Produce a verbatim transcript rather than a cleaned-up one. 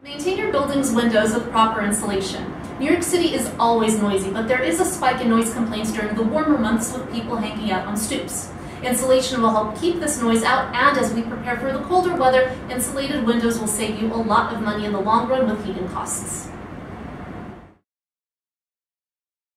Maintain your building's windows with proper insulation. New York City is always noisy, but there is a spike in noise complaints during the warmer months with people hanging out on stoops. Insulation will help keep this noise out, and as we prepare for the colder weather, insulated windows will save you a lot of money in the long run with heating costs.